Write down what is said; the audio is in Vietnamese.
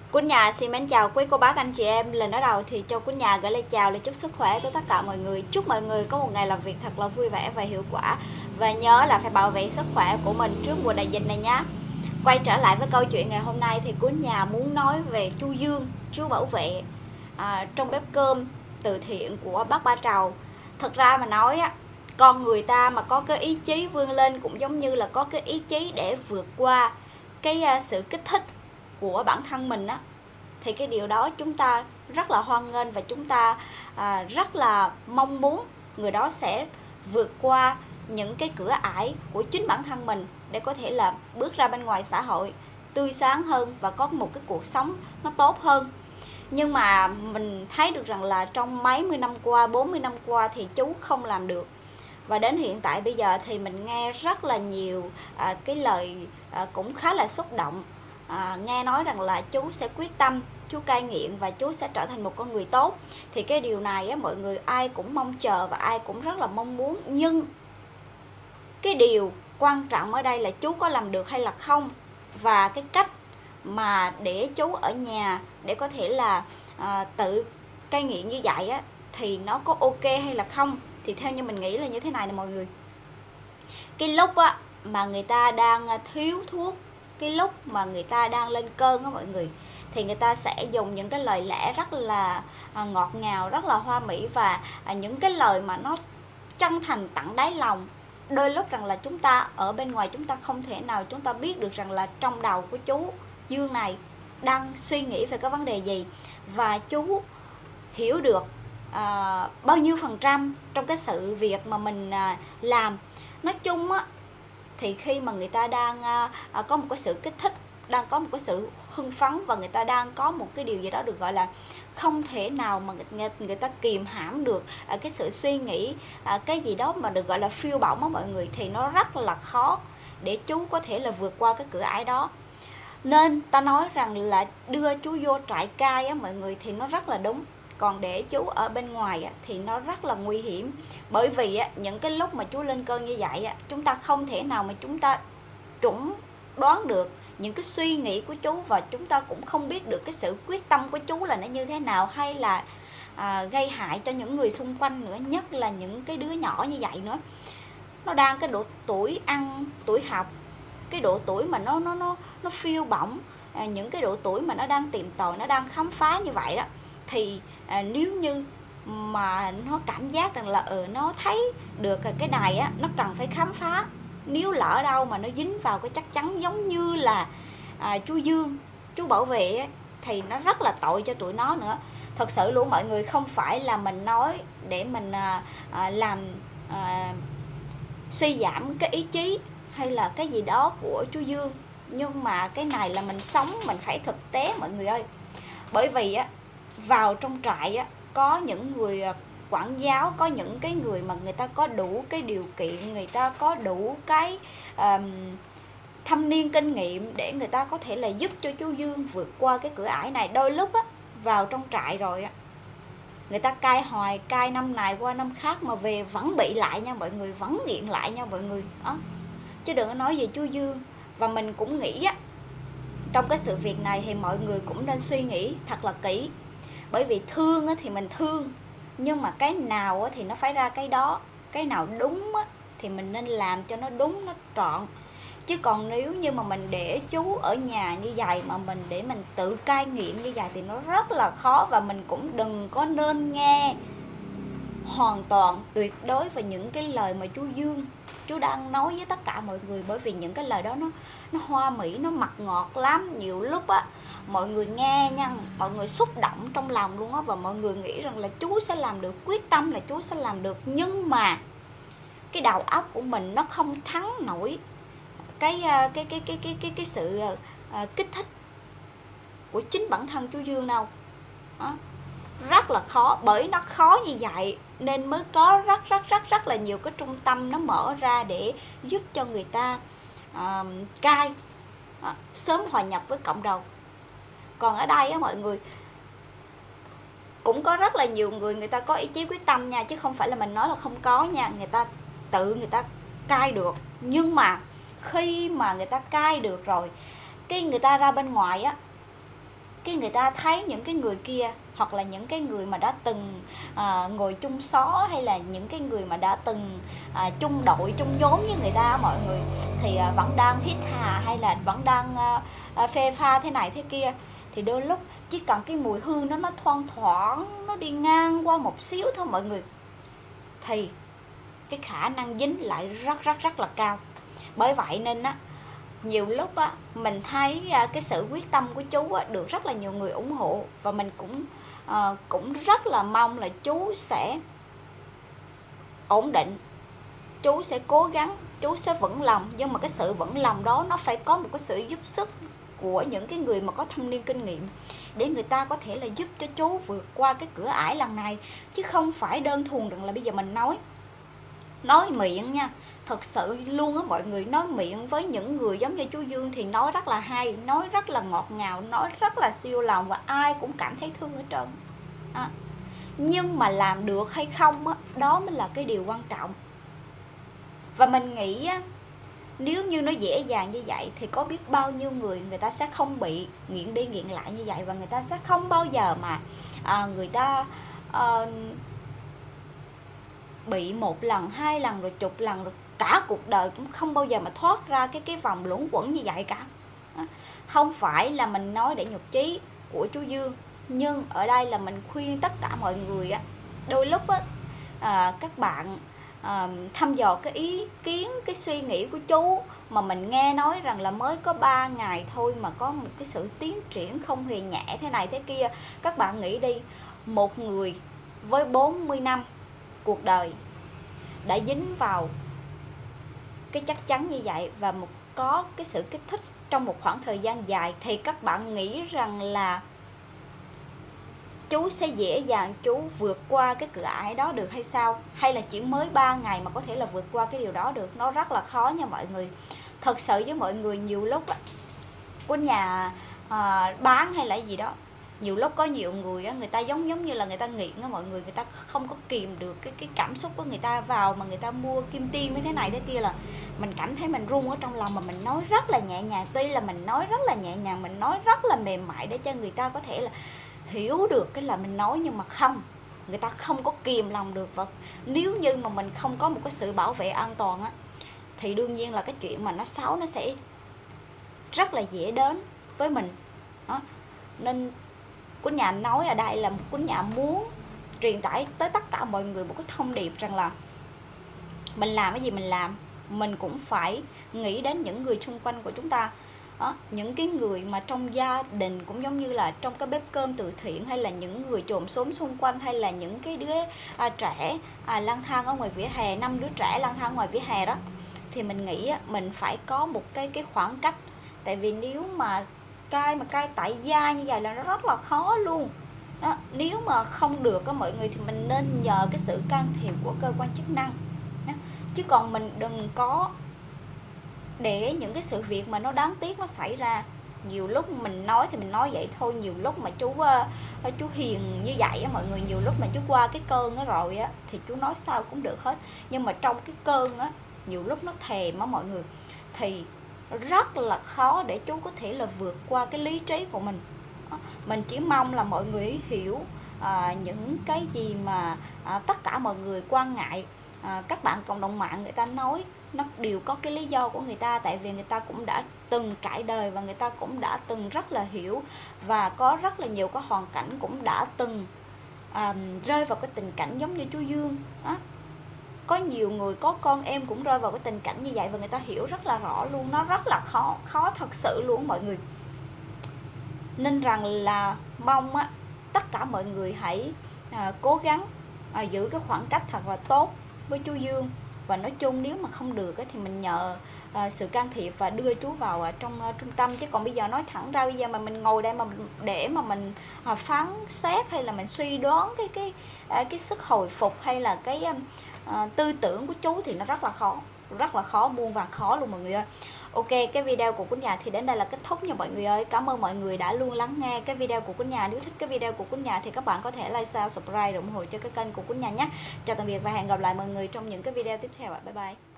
Quýnh Nhà xin mến chào quý cô bác anh chị em. Lần ở đầu thì cho Quýnh Nhà gửi lời chào, lời chúc sức khỏe tới tất cả mọi người. Chúc mọi người có một ngày làm việc thật là vui vẻ và hiệu quả. Và nhớ là phải bảo vệ sức khỏe của mình trước mùa đại dịch này nhé. Quay trở lại với câu chuyện ngày hôm nay thì Quýnh Nhà muốn nói về chú Dương, chú bảo vệ trong bếp cơm từ thiện của bác Ba Trầu. Thật ra mà nói á, con người ta mà có cái ý chí vươn lên cũng giống như là có cái ý chí để vượt qua cái sự kích thích của bản thân mình á, thì cái điều đó chúng ta rất là hoan nghênh và chúng ta rất là mong muốn người đó sẽ vượt qua những cái cửa ải của chính bản thân mình để có thể là bước ra bên ngoài xã hội tươi sáng hơn và có một cái cuộc sống nó tốt hơn. Nhưng mà mình thấy được rằng là trong mấy mươi năm qua, 40 năm qua thì chú không làm được. Và đến hiện tại bây giờ thì mình nghe rất là nhiều cái lời cũng khá là xúc động. Nghe nói rằng là chú sẽ quyết tâm, chú cai nghiện và chú sẽ trở thành một con người tốt. Thì cái điều này á, mọi người ai cũng mong chờ và ai cũng rất là mong muốn. Nhưng cái điều quan trọng ở đây là chú có làm được hay là không. Và cái cách mà để chú ở nhà để có thể là tự cai nghiện như vậy á, thì nó có ok hay là không. Thì theo như mình nghĩ là như thế này nè mọi người. Cái lúc á, mà người ta đang thiếu thuốc, cái lúc mà người ta đang lên cơn á mọi người, thì người ta sẽ dùng những cái lời lẽ rất là ngọt ngào, rất là hoa mỹ và những cái lời mà nó chân thành tận đáy lòng. Đôi lúc rằng là chúng ta ở bên ngoài chúng ta không thể nào chúng ta biết được rằng là trong đầu của chú Dương này đang suy nghĩ về cái vấn đề gì, và chú hiểu được bao nhiêu phần trăm trong cái sự việc mà mình làm. Nói chung á, thì khi mà người ta đang có một cái sự kích thích, đang có một cái sự hưng phấn và người ta đang có một cái điều gì đó được gọi là không thể nào mà người ta kìm hãm được cái sự suy nghĩ, cái gì đó mà được gọi là phiêu bổng á mọi người, thì nó rất là khó để chú có thể là vượt qua cái cửa ải đó. Nên ta nói rằng là đưa chú vô trại cai á mọi người thì nó rất là đúng. Còn để chú ở bên ngoài á, thì nó rất là nguy hiểm. Bởi vì á, những cái lúc mà chú lên cơn như vậy á, chúng ta không thể nào mà chúng ta chuẩn đoán được những cái suy nghĩ của chú, và chúng ta cũng không biết được cái sự quyết tâm của chú là nó như thế nào, hay là gây hại cho những người xung quanh nữa, nhất là những cái đứa nhỏ như vậy nữa. Nó đang cái độ tuổi ăn, tuổi học, cái độ tuổi mà nó phiêu bổng, những cái độ tuổi mà nó đang tìm tòi, nó đang khám phá như vậy đó. Thì nếu như mà nó cảm giác rằng là nó thấy được cái này á, nó cần phải khám phá, nếu lỡ đâu mà nó dính vào cái chắc chắn giống như là chú Dương, chú bảo vệ ấy, thì nó rất là tội cho tụi nó nữa. Thật sự luôn mọi người, không phải là mình nói để mình làm suy giảm cái ý chí hay là cái gì đó của chú Dương, nhưng mà cái này là mình sống, mình phải thực tế mọi người ơi. Bởi vì á, vào trong trại á, có những người quản giáo, có những cái người mà người ta có đủ cái điều kiện, người ta có đủ cái thâm niên kinh nghiệm để người ta có thể là giúp cho chú Dương vượt qua cái cửa ải này. Đôi lúc á, vào trong trại rồi á, người ta cai hoài, cai năm này qua năm khác mà về vẫn bị lại nha mọi người, vẫn nghiện lại nha mọi người đó. Chứ đừng có nói về chú Dương. Và mình cũng nghĩ á, trong cái sự việc này thì mọi người cũng nên suy nghĩ thật là kỹ. Bởi vì thương á, thì mình thương, nhưng mà cái nào á, thì nó phải ra cái đó. Cái nào đúng á, thì mình nên làm cho nó đúng, nó trọn. Chứ còn nếu như mà mình để chú ở nhà như vậy, mà mình để mình tự cai nghiện như vậy thì nó rất là khó. Và mình cũng đừng có nên nghe hoàn toàn tuyệt đối về những cái lời mà chú Dương chú đang nói với tất cả mọi người. Bởi vì những cái lời đó nó hoa mỹ, nó mật ngọt lắm. Nhiều lúc á, mọi người nghe nha, mọi người xúc động trong lòng luôn á, và mọi người nghĩ rằng là chú sẽ làm được, quyết tâm là chú sẽ làm được. Nhưng mà cái đầu óc của mình nó không thắng nổi cái sự kích thích của chính bản thân chú Dương đâu đó. Rất là khó. Bởi nó khó như vậy nên mới có rất là nhiều cái trung tâm nó mở ra để giúp cho người ta cai, sớm hòa nhập với cộng đồng. Còn ở đây á mọi người, cũng có rất là nhiều người, người ta có ý chí quyết tâm nha, chứ không phải là mình nói là không có nha. Người ta tự người ta cai được. Nhưng mà khi mà người ta cai được rồi, cái người ta ra bên ngoài á, cái người ta thấy những cái người kia, hoặc là những cái người mà đã từng ngồi chung xó, hay là những cái người mà đã từng chung đội chung nhóm với người ta mọi người, thì vẫn đang hít hà hay là vẫn đang phê pha thế này thế kia, thì đôi lúc chỉ cần cái mùi hương đó nó thoang thoảng, nó đi ngang qua một xíu thôi mọi người, thì cái khả năng dính lại rất là cao. Bởi vậy nên á, nhiều lúc á mình thấy cái sự quyết tâm của chú á, được rất là nhiều người ủng hộ, và mình cũng rất là mong là chú sẽ ổn định, chú sẽ cố gắng, chú sẽ vững lòng. Nhưng mà cái sự vững lòng đó nó phải có một cái sự giúp sức của những cái người mà có thâm niên kinh nghiệm, để người ta có thể là giúp cho chú vượt qua cái cửa ải lần này, chứ không phải đơn thuần rằng là bây giờ mình nói miệng nha. Thật sự luôn á mọi người, nói miệng với những người giống như chú Dương thì nói rất là hay, nói rất là ngọt ngào, nói rất là siêu lòng, và ai cũng cảm thấy thương hết trơn. Nhưng mà làm được hay không á, đó mới là cái điều quan trọng. Và mình nghĩ á, nếu như nó dễ dàng như vậy thì có biết bao nhiêu người ta sẽ không bị nghiện đi nghiện lại như vậy, và người ta sẽ không bao giờ mà người ta bị một lần, hai lần, rồi chục lần, rồi cả cuộc đời cũng không bao giờ mà thoát ra cái vòng luẩn quẩn như vậy cả. Không phải là mình nói để nhục chí của chú Dương, nhưng ở đây là mình khuyên tất cả mọi người á, đôi lúc á các bạn thăm dò cái ý kiến, cái suy nghĩ của chú, mà mình nghe nói rằng là mới có 3 ngày thôi mà có một cái sự tiến triển không hề nhẹ thế này thế kia. Các bạn nghĩ đi, một người với 40 năm cuộc đời đã dính vào cái chắc chắn như vậy, và có cái sự kích thích trong một khoảng thời gian dài, thì các bạn nghĩ rằng là chú sẽ dễ dàng chú vượt qua cái cửa ải đó được hay sao? Hay là chỉ mới 3 ngày mà có thể là vượt qua cái điều đó được? Nó rất là khó nha mọi người. Thật sự với mọi người, nhiều lúc á, của nhà bán hay là gì đó, nhiều lúc có nhiều người á, người ta giống như là người ta nghiện á mọi người, người ta không có kìm được cái cảm xúc của người ta vào, mà người ta mua kim tiêm với thế này thế kia, là mình cảm thấy mình run ở trong lòng, mà mình nói rất là nhẹ nhàng. Tuy là mình nói rất là nhẹ nhàng, mình nói rất là mềm mại để cho người ta có thể là hiểu được cái là mình nói, nhưng mà không, người ta không có kìm lòng được. Và nếu như mà mình không có một cái sự bảo vệ an toàn á, thì đương nhiên là cái chuyện mà nó xấu nó sẽ rất là dễ đến với mình đó. Nên của nhà nói ở đây là của nhà muốn truyền tải tới tất cả mọi người một cái thông điệp rằng là mình làm cái gì mình làm, mình cũng phải nghĩ đến những người xung quanh của chúng ta đó. Những cái người mà trong gia đình, cũng giống như là trong cái bếp cơm từ thiện, hay là những người chòm xóm xung quanh, hay là những cái đứa trẻ lang thang ở ngoài vỉa hè, 5 đứa trẻ lang thang ngoài vỉa hè đó, thì mình nghĩ mình phải có một cái khoảng cách. Tại vì nếu mà cai tại gia như vậy là nó rất là khó luôn đó. Nếu mà không được á mọi người, thì mình nên nhờ cái sự can thiệp của cơ quan chức năng đó. Chứ còn mình đừng có để những cái sự việc mà nó đáng tiếc nó xảy ra. Nhiều lúc mình nói thì mình nói vậy thôi, nhiều lúc mà chú hiền như vậy á mọi người, nhiều lúc mà chú qua cái cơn đó rồi á thì chú nói sao cũng được hết, nhưng mà trong cái cơn á, nhiều lúc nó thèm á mọi người, thì rất là khó để chú có thể là vượt qua cái lý trí của mình. Mình chỉ mong là mọi người hiểu những cái gì mà tất cả mọi người quan ngại. Các bạn cộng đồng mạng người ta nói nó đều có cái lý do của người ta, tại vì người ta cũng đã từng trải đời, và người ta cũng đã từng rất là hiểu, và có rất là nhiều cái hoàn cảnh cũng đã từng rơi vào cái tình cảnh giống như chú Dương đó. Có nhiều người có con em cũng rơi vào cái tình cảnh như vậy, và người ta hiểu rất là rõ luôn. Nó rất là khó thật sự luôn mọi người. Nên rằng là mong tất cả mọi người hãy cố gắng giữ cái khoảng cách thật là tốt với chú Dương. Và nói chung nếu mà không được thì mình nhờ sự can thiệp và đưa chú vào trong trung tâm. Chứ còn bây giờ nói thẳng ra, bây giờ mà mình ngồi đây mà để mà mình phán xét hay là mình suy đoán cái sức hồi phục hay là cái tư tưởng của chú thì nó rất là khó, muôn vàn khó luôn mọi người ơi. Ok, cái video của Quýnh Nhà thì đến đây là kết thúc nha mọi người ơi. Cảm ơn mọi người đã luôn lắng nghe cái video của Quýnh Nhà. Nếu thích cái video của Quýnh Nhà thì các bạn có thể like, share, subscribe, ủng hộ cho cái kênh của Quýnh Nhà nhé. Chào tạm biệt và hẹn gặp lại mọi người trong những cái video tiếp theo. Bye bye.